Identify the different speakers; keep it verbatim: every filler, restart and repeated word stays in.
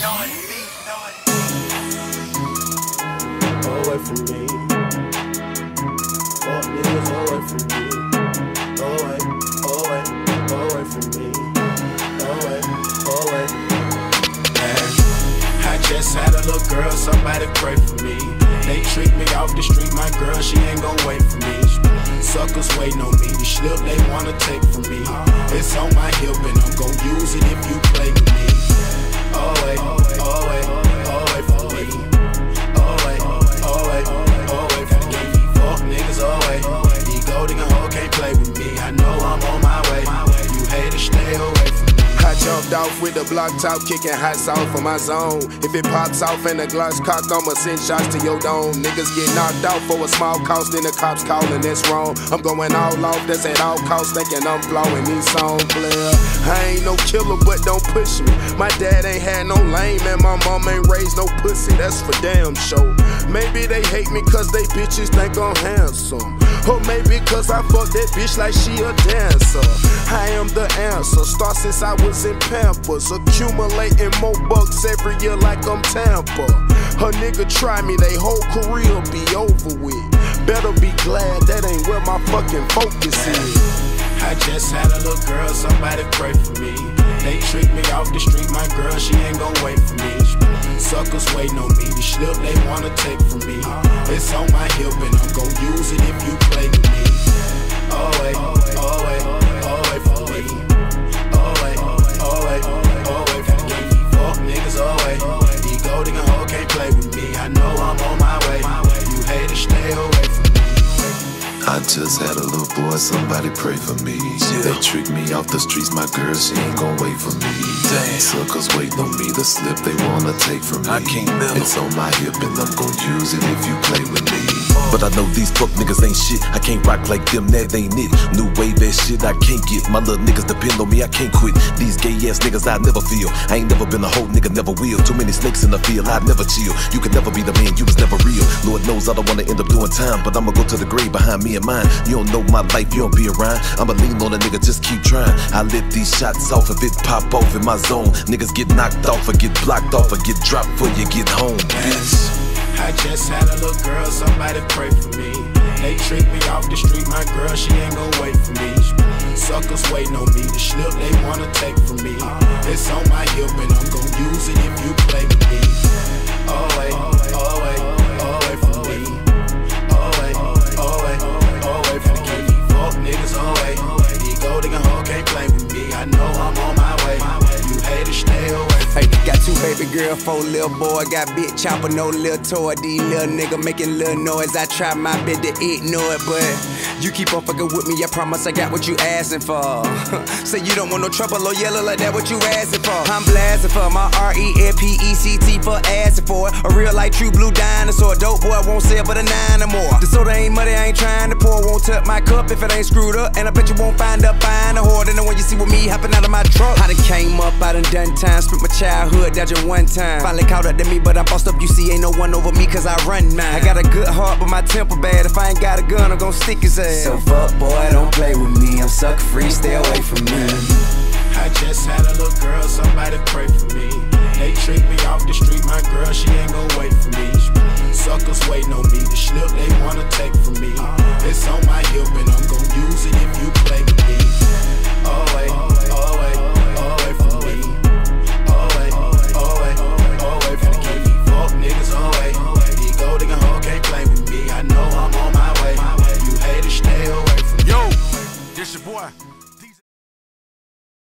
Speaker 1: Away from me. Fuck niggas away from me. Away, away, away from me. Away, away.
Speaker 2: Man, I just had a little girl, somebody pray for me. They treat me off the street, my girl, she ain't gon' wait for me. Suckers waiting on me, the slip they wanna take from me. It's on my hip and I'm gon' use it if you play with me. Away, away, away from me. Away, away, away from me. Fuck niggas away. These gold digger hoe can't play with me. I know I'm on my way. You haters stay away from me.
Speaker 3: I jumped off with the block top, kicking hot sauce for my zone. If it pops off and the glass cock, I'ma send shots to your dome. Niggas get knocked out for a small cost, then the cops calling, that's wrong. I'm going all off, that's at all costs, thinking I'm flowing these songs, player. I ain't no killer, but don't push me. My dad ain't had no lame, and my mom ain't raised no pussy, that's for damn sure. Maybe they hate me cause they bitches think I'm handsome. Or maybe cause I fuck that bitch like she a dancer. I am the answer, start since I was in Pampers. Accumulating more bucks every year like I'm Tampa. A nigga try me, they whole career be over with. Better be glad that ain't where my fucking focus is.
Speaker 2: I just had a little girl, somebody pray for me. They treat me off the street, my girl, she ain't gon' wait for me. Suckers waiting on me, the slip they wanna take from me. It's on my hip and I'm gon' use it if you play with me. Away, away, away from me. Away, away, away from me. Fuck niggas away. These gold digger hoe can't play with me. I know I'm on my way. You haters stay away from me.
Speaker 4: I just had a little boy, somebody pray for me. They trick me off the streets, my girl, she ain't gon' wait for me. Damn. Suckers waiting on me, the slip they wanna take from me. I can't It's on my hip and I'm gon' use it if you play with me. But I know these fuck niggas ain't shit. I can't rock like them, that ain't it. New wave, that shit I can't get. My little niggas depend on me, I can't quit. These gay ass niggas I never feel. I ain't never been a whole nigga, never will. Too many snakes in the field, I never chill. You could never be the man, you was never real. Lord knows I don't wanna end up doing time, but I'ma go to the grave behind me and mine. You don't know my life, you don't be around. I'ma lean on a nigga, just keep trying. I let these shots off, if it pop off in my zone. Niggas get knocked off or get blocked off or get dropped before you get home, bitch.
Speaker 2: I just had a little girl, somebody pray for me. They treat me off the street, my girl, she ain't gon' wait for me. Suckers waiting on me, the slip they wanna take from me. It's on my hip and I'm gon' use it if you play with me. Away, away, away from me. Away, away, away from me. Fuck niggas away. These gold digger hoe can't play with me. I know I'm on my way. You haters stay away.
Speaker 5: Hey, got two baby girl, four little boy, got big chopper, no little toy. These little nigga making little noise. I try my best to ignore it, but you keep on fucking with me. I promise I got what you asking for. Say you don't want no trouble or yellow like that, what you asking for? I'm blasting for my R E L P E C T for asking for it. A real like true blue dinosaur. Dope boy won't sell but a nine or more. The soda ain't money, I ain't trying to pour. Won't touch my cup if it ain't screwed up. And I bet you won't find up fine a whore than the one you see with me hopping out of my truck. I done came up, I done done time, spent my childhood dodging one time. Finally caught up to me, but I'm bossed up, you see, ain't no one over me cause I run mine. I got a good heart, but my temper bad. If I ain't got a gun, I'm gon' stick his ass.
Speaker 6: So fuck boy, don't play with me. I'm sucker free, stay away from me.
Speaker 2: I just had a little girl, somebody pray for me. They treat me off the street, my girl, she ain't gon' wait for me. Suckers waiting on me, the slip they wanna take from me. It's on my hip and I'm gon' use it if you play with me. Away, away, away from me. Away, away, away from me. Fuck niggas away. These gold digger hoe can't play with me. I know I'm on my way. You haters stay away from me.
Speaker 7: Yo, this your boy.